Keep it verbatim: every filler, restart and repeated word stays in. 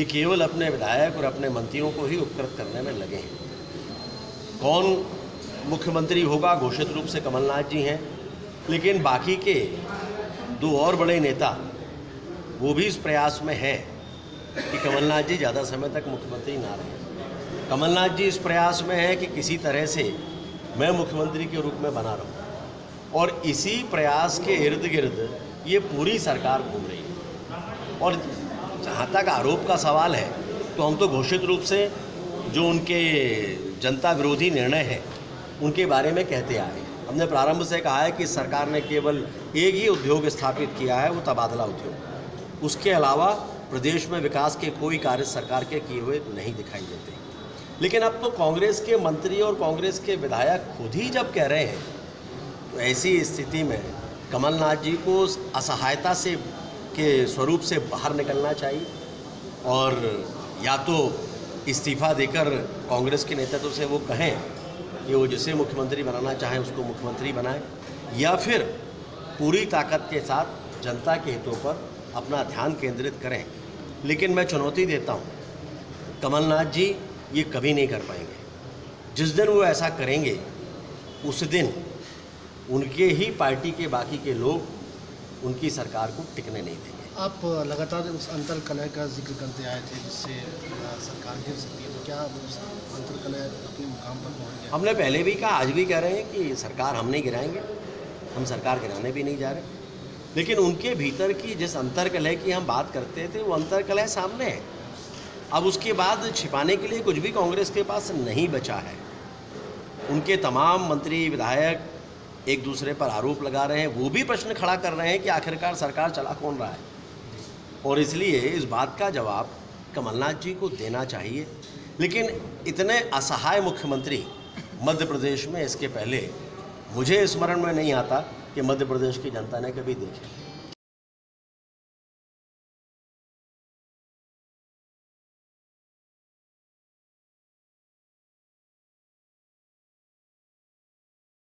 ये केवल अपने विधायक और अपने मंत्रियों को ही उपकृत करने में लगे हैं। कौन मुख्यमंत्री होगा घोषित रूप से कमलनाथ जी हैं, लेकिन बाकी के दो और बड़े नेता वो भी इस प्रयास में हैं कि कमलनाथ जी ज़्यादा समय तक मुख्यमंत्री ना रहें। कमलनाथ जी इस प्रयास में हैं कि किसी तरह से मैं मुख्यमंत्री के रूप में बना रहूं, और इसी प्रयास के इर्द गिर्द ये पूरी सरकार घूम रही है। और जहाँ तक आरोप का सवाल है, तो हम तो घोषित रूप से जो उनके जनता विरोधी निर्णय हैं उनके बारे में कहते आए हैं। हमने प्रारंभ से कहा है कि सरकार ने केवल एक ही उद्योग स्थापित किया है, वो तबादला उद्योग। उसके अलावा प्रदेश में विकास के कोई कार्य सरकार के किए हुए नहीं दिखाई देते। लेकिन अब तो कांग्रेस के मंत्री और कांग्रेस के विधायक खुद ही जब कह रहे हैं, तो ऐसी स्थिति में कमलनाथ जी को असहायता से के स्वरूप से बाहर निकलना चाहिए, और या तो इस्तीफा देकर कांग्रेस के नेतृत्व से वो कहें कि वो जिसे मुख्यमंत्री बनाना चाहें उसको मुख्यमंत्री बनाएं, या फिर पूरी ताकत के साथ जनता के हितों पर अपना ध्यान केंद्रित करें। लेकिन मैं चुनौती देता हूं, कमलनाथ जी ये कभी नहीं कर पाएंगे। जिस दिन वो ऐसा करेंगे उस दिन उनके ही पार्टी के बाकी के लोग उनकी सरकार को टिकने नहीं देंगे। आप लगातार उस अंतर कलह का जिक्र करते आए थे जिससे सरकार गिर सकती है, तो क्या उस अंतर कलह अपने मुकाम पर पहुंच गया? हमने पहले भी कहा, आज भी कह रहे हैं कि सरकार हम नहीं गिराएंगे, हम सरकार गिराने भी नहीं जा रहे। लेकिन उनके भीतर की जिस अंतर कलह की हम बात करते थे, वो अंतर कलह सामने है। अब उसके बाद छिपाने के लिए कुछ भी कांग्रेस के पास नहीं बचा है। उनके तमाम मंत्री विधायक एक दूसरे पर आरोप लगा रहे हैं, वो भी प्रश्न खड़ा कर रहे हैं कि आखिरकार सरकार चला कौन रहा है। और इसलिए इस बात का जवाब कमलनाथ जी को देना चाहिए। लेकिन इतने असहाय मुख्यमंत्री मध्य प्रदेश में इसके पहले मुझे स्मरण में नहीं आता कि मध्य प्रदेश की जनता ने कभी देखे।